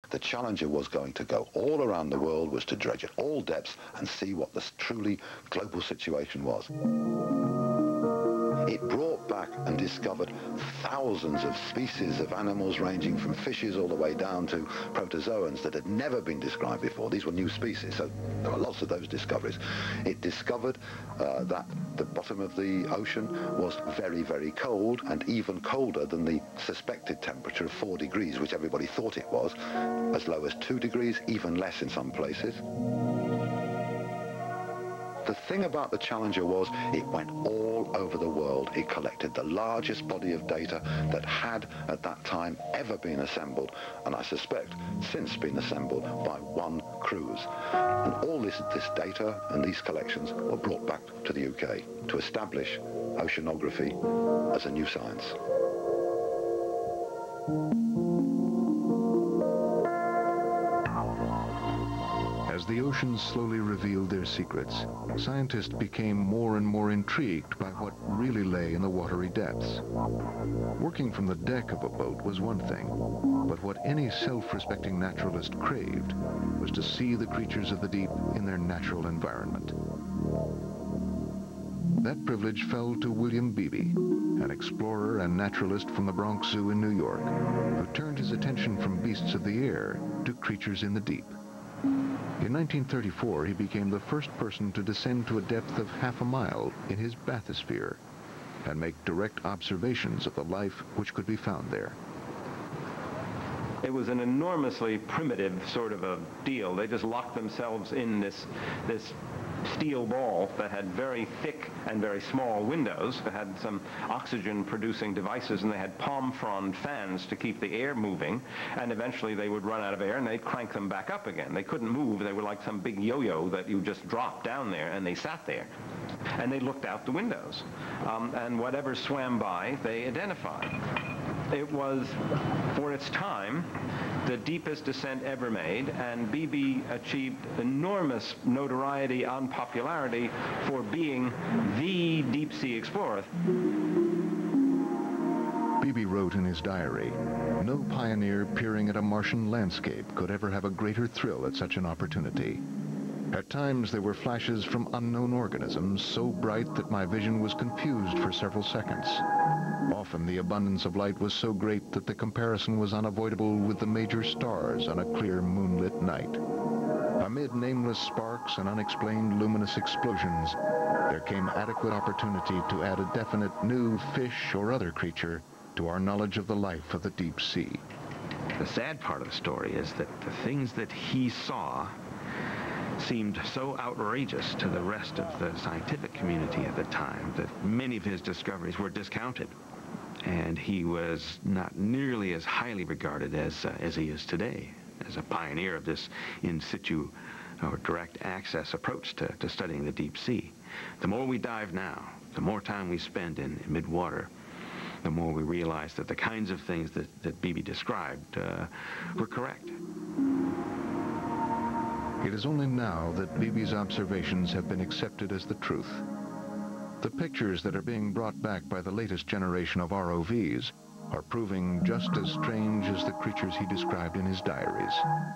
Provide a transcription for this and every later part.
the Challenger was going to go all around the world, was to dredge at all depths and see what this truly global situation was. It brought back and discovered thousands of species of animals, ranging from fishes all the way down to protozoans that had never been described before. These were new species, so there were lots of those discoveries. It discovered that the bottom of the ocean was very, very cold, and even colder than the suspected temperature of 4 degrees, which everybody thought it was, as low as 2 degrees, even less in some places. The thing about the Challenger was it went all over the world. It collected the largest body of data that had at that time ever been assembled, and I suspect since been assembled by one cruise. And all this data and these collections were brought back to the UK to establish oceanography as a new science. As the oceans slowly revealed their secrets, scientists became more and more intrigued by what really lay in the watery depths. Working from the deck of a boat was one thing, but what any self-respecting naturalist craved was to see the creatures of the deep in their natural environment. That privilege fell to William Beebe, an explorer and naturalist from the Bronx Zoo in New York, who turned his attention from beasts of the air to creatures in the deep. In 1934, he became the first person to descend to a depth of half a mile in his bathysphere and make direct observations of the life which could be found there. It was an enormously primitive sort of a deal. They just locked themselves in this steel ball that had very thick and very small windows. They had some oxygen-producing devices, and they had palm frond fans to keep the air moving, and eventually they would run out of air and they'd crank them back up again. They couldn't move. They were like some big yo-yo that you just dropped down there, and they sat there. And they looked out the windows. And whatever swam by, they identified. It was, for its time, the deepest descent ever made, and Beebe achieved enormous notoriety and popularity for being the deep-sea explorer. Beebe wrote in his diary, "No pioneer peering at a Martian landscape could ever have a greater thrill at such an opportunity. At times there were flashes from unknown organisms so bright that my vision was confused for several seconds. Often the abundance of light was so great that the comparison was unavoidable with the major stars on a clear moonlit night. Amid nameless sparks and unexplained luminous explosions, there came adequate opportunity to add a definite new fish or other creature to our knowledge of the life of the deep sea." The sad part of the story is that the things that he saw seemed so outrageous to the rest of the scientific community at the time that many of his discoveries were discounted. And he was not nearly as highly regarded as he is today, as a pioneer of this in situ or direct access approach to studying the deep sea. The more we dive now, the more time we spend in mid-water, the more we realize that the kinds of things that Beebe described were correct. It is only now that Beebe's observations have been accepted as the truth. The pictures that are being brought back by the latest generation of ROVs are proving just as strange as the creatures he described in his diaries.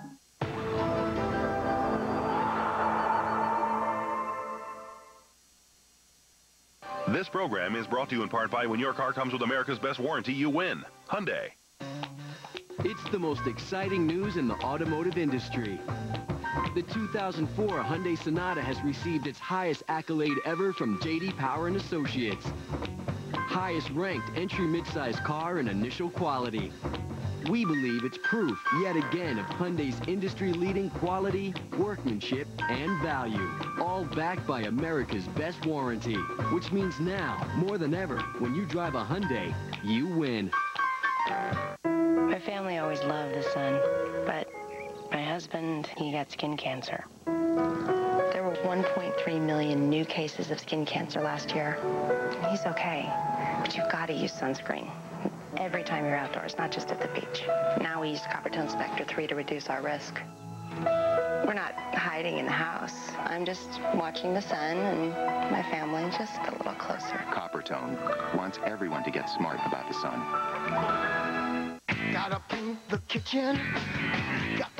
This program is brought to you in part by when your car comes with America's best warranty, you win. Hyundai. It's the most exciting news in the automotive industry. The 2004 Hyundai Sonata has received its highest accolade ever from J.D. Power & Associates. Highest ranked entry midsize car in initial quality. We believe it's proof, yet again, of Hyundai's industry-leading quality, workmanship, and value. All backed by America's best warranty. Which means now, more than ever, when you drive a Hyundai, you win. My family always loved the sun, but my husband, he got skin cancer. There were 1.3 million new cases of skin cancer last year. He's okay, but you've got to use sunscreen every time you're outdoors, not just at the beach. Now we use Coppertone Spectra 3 to reduce our risk. We're not hiding in the house. I'm just watching the sun and my family just a little closer. Coppertone wants everyone to get smart about the sun. Gotta paint the kitchen. Got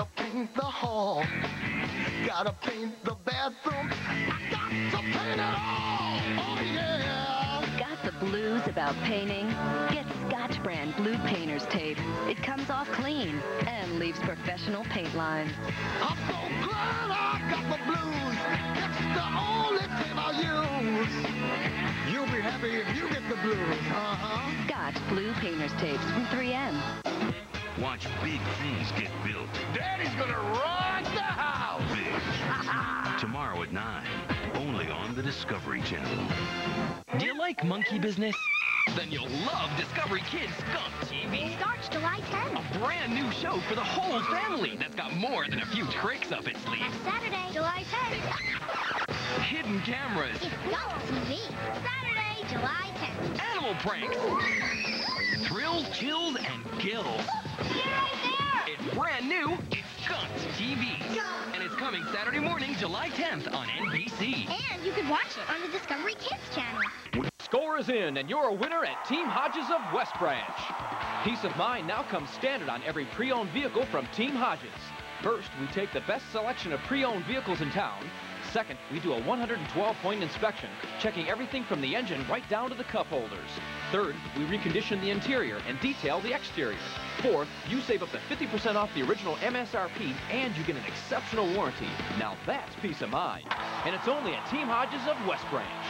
hall. Gotta paint the bathroom. I got to paint it all. Oh, yeah. Got the blues about painting? Get Scotch brand Blue Painter's Tape. It comes off clean and leaves professional paint lines. I'm so glad I got the blues. It's the only tape I use. You'll be happy if you get the blues. Scotch Blue Painter's Tapes from 3M. Watch big things get built. Daddy's gonna rock the house. Big. Tomorrow at 9, only on the Discovery Channel. Do you like monkey business? Then you'll love Discovery Kids Skunk TV. It starts July 10th. A brand new show for the whole family that's got more than a few tricks up its sleeve. Saturday, July 10th. Hidden cameras. It's Skunk TV. Saturday, July 10th. Animal pranks. Thrills, chills, and gills. You're right there. It's brand new. It's Skunk TV. And it's coming Saturday morning, July 10th on NBC. And you can watch it on the Discovery Kids channel. Score is in, and you're a winner at Team Hodges of West Branch. Peace of mind now comes standard on every pre-owned vehicle from Team Hodges. First, we take the best selection of pre-owned vehicles in town. Second, we do a 112-point inspection, checking everything from the engine right down to the cup holders. Third, we recondition the interior and detail the exterior. Fourth, you save up to 50% off the original MSRP, and you get an exceptional warranty. Now that's peace of mind. And it's only at Team Hodges of West Branch.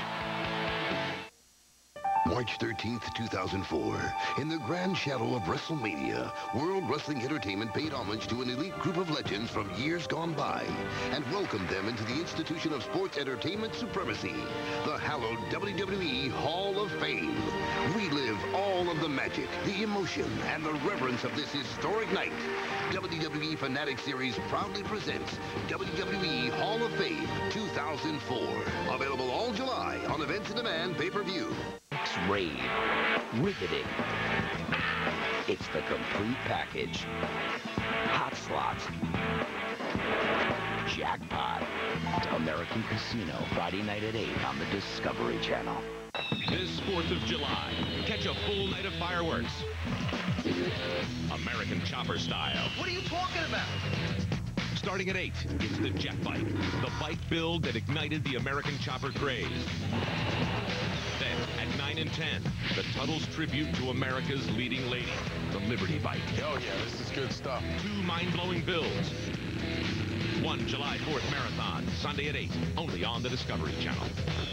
March 13th, 2004, in the grand shadow of WrestleMania, World Wrestling Entertainment paid homage to an elite group of legends from years gone by and welcomed them into the institution of sports entertainment supremacy, the hallowed WWE Hall of Fame. Relive all of the magic, the emotion, and the reverence of this historic night. WWE Fanatic Series proudly presents WWE Hall of Fame 2004. Available all July on Events in Demand pay-per-view. X-Rave. Riveting. It's the complete package. Hot Slots. Jackpot. American Casino, Friday night at 8 on the Discovery Channel. This 4th of July, catch a full night of fireworks. American Chopper style. What are you talking about? Starting at 8, it's the Jet Bike, the bike build that ignited the American Chopper craze. Then, at 9 and 10, the Tuttle's tribute to America's leading lady, the Liberty Bike. Oh yeah, this is good stuff. 2 mind-blowing builds. 1 July 4th Marathon, Sunday at 8, only on the Discovery Channel.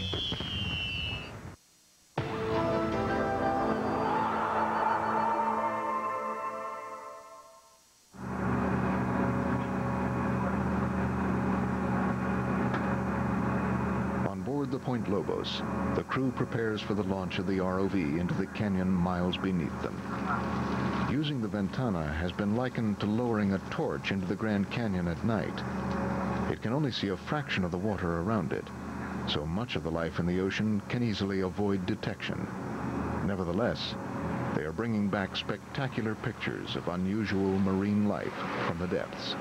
The Point Lobos, the crew prepares for the launch of the ROV into the canyon miles beneath them. Using the Ventana has been likened to lowering a torch into the Grand Canyon at night. It can only see a fraction of the water around it, so much of the life in the ocean can easily avoid detection. Nevertheless, they are bringing back spectacular pictures of unusual marine life from the depths.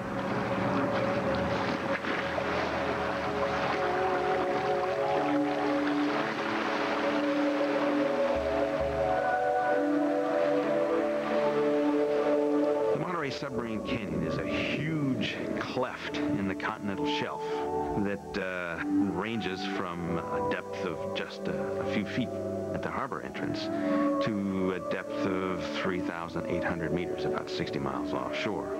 Submarine Canyon is a huge cleft in the continental shelf that ranges from a depth of just a few feet at the harbor entrance to a depth of 3,800 meters, about 60 miles offshore.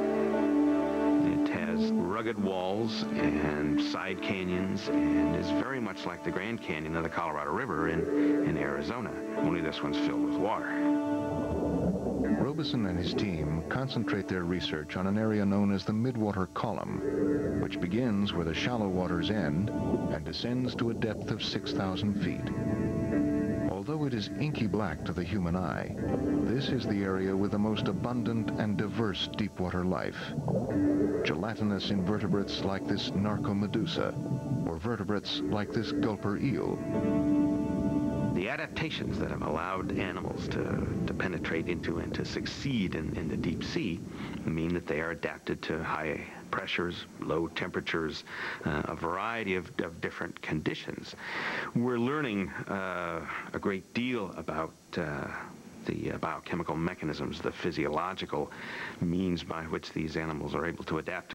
It has rugged walls and side canyons and is very much like the Grand Canyon of the Colorado River in Arizona, only this one's filled with water. Robeson and his team concentrate their research on an area known as the Midwater Column, which begins where the shallow waters end and descends to a depth of 6,000 feet. Although it is inky black to the human eye, this is the area with the most abundant and diverse deepwater life. Gelatinous invertebrates like this narcomedusa, or vertebrates like this gulper eel. The adaptations that have allowed animals to penetrate into and to succeed in the deep sea mean that they are adapted to high pressures, low temperatures, a variety of different conditions. We're learning a great deal about the biochemical mechanisms, the physiological means by which these animals are able to adapt